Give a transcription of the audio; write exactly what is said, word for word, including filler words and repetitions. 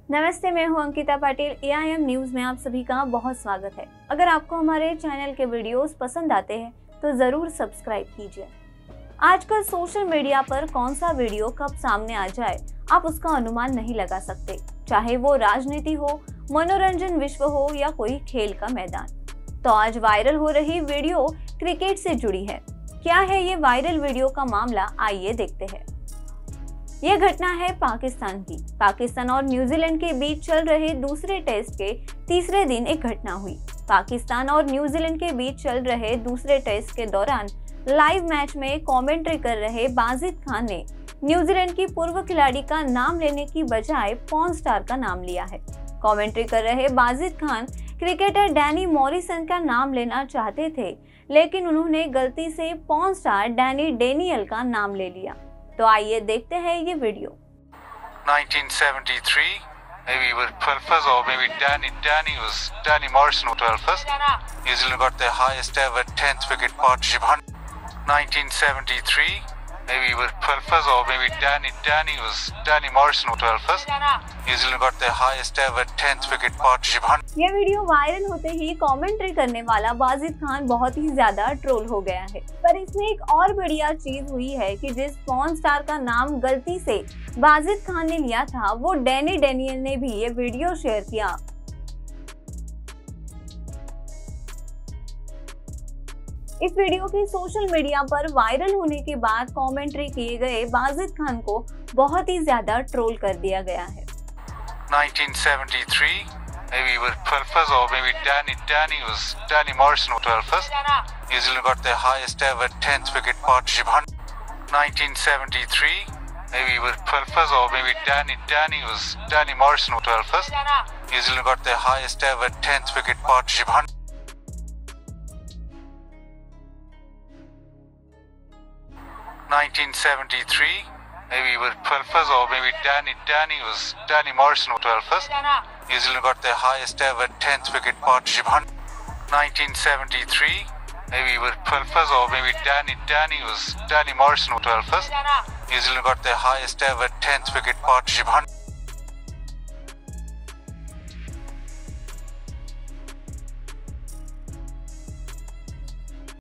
नमस्ते, मैं हूं Ankita Patil. A I M news में आप सभी का बहुत स्वागत है। अगर आपको हमारे चैनल के वीडियोस पसंद आते हैं तो जरूर सब्सक्राइब कीजिए। आजकल सोशल मीडिया पर कौन सा वीडियो कब सामने आ जाए आप उसका अनुमान नहीं लगा सकते, चाहे वो राजनीति हो, मनोरंजन विश्व हो या कोई खेल का मैदान। तो आज वायरल हो रही वीडियो क्रिकेट से जुड़ी है। क्या है ये वायरल वीडियो का मामला, आइए देखते हैं। यह घटना है पाकिस्तान की। पाकिस्तान और न्यूजीलैंड के बीच चल रहे दूसरे टेस्ट के तीसरे दिन एक घटना हुई। पाकिस्तान और न्यूजीलैंड के बीच चल रहे दूसरे टेस्ट के दौरान लाइव मैच में कमेंट्री कर रहे बाजिद खान ने न्यूजीलैंड की पूर्व खिलाड़ी का नाम लेने की बजाय पॉर्न स्टार का नाम लिया है। कमेंट्री कर रहे Bajid Khan cricketer Danny Morrison का नाम लेना चाहते थे, लेकिन उन्होंने गलती से पॉर्न स्टार डैनी डेनियल का नाम ले लिया। तो आइए देखते हैं ये video. nineteen seventy-three, maybe with twelfers or maybe Danny Danny was Danny Morrison with twelfers. New Zealand got their highest ever tenth wicket partnership hunt. nineteen seventy-three, maybe with twelfers or maybe Danny Danny was Danny Morrison with twelfers. New Zealand got their highest ever tenth wicket partnership hunt. ये video viral होते ही commentary करने वाला बाजिद खान बहुत ही ज्यादा troll हो गया है। पर इसमें एक और बढ़िया चीज हुई है कि जिस पॉर्न स्टार का नाम गलती से बाजिद खान ने लिया था, वो डैनी डेनियल ने भी ये वीडियो शेयर किया। इस वीडियो के सोशल मीडिया पर वायरल होने के बाद कमेंट्री किए गए बाजिद खान को बहुत ही ज्यादा ट्रोल कर दिया गया है। nineteen seventy-three, maybe with twelfers or maybe Danny Danny was Danny Morrison with twelfers. New Zealand got their highest ever tenth wicket partnership hunt. nineteen seventy-three, maybe with twelfers or maybe Danny Danny was Danny Morrison with twelfers. New Zealand got their highest ever tenth wicket partnership hunt. nineteen seventy-three, maybe with twelfers or maybe Danny Danny was Danny Morrison with twelfers. New Zealand got their highest ever tenth wicket partnership hunt. nineteen seventy-three, maybe with twelfers or maybe Danny Danny was Danny Morrison with twelfers. New Zealand got their highest ever tenth wicket partnership hunt.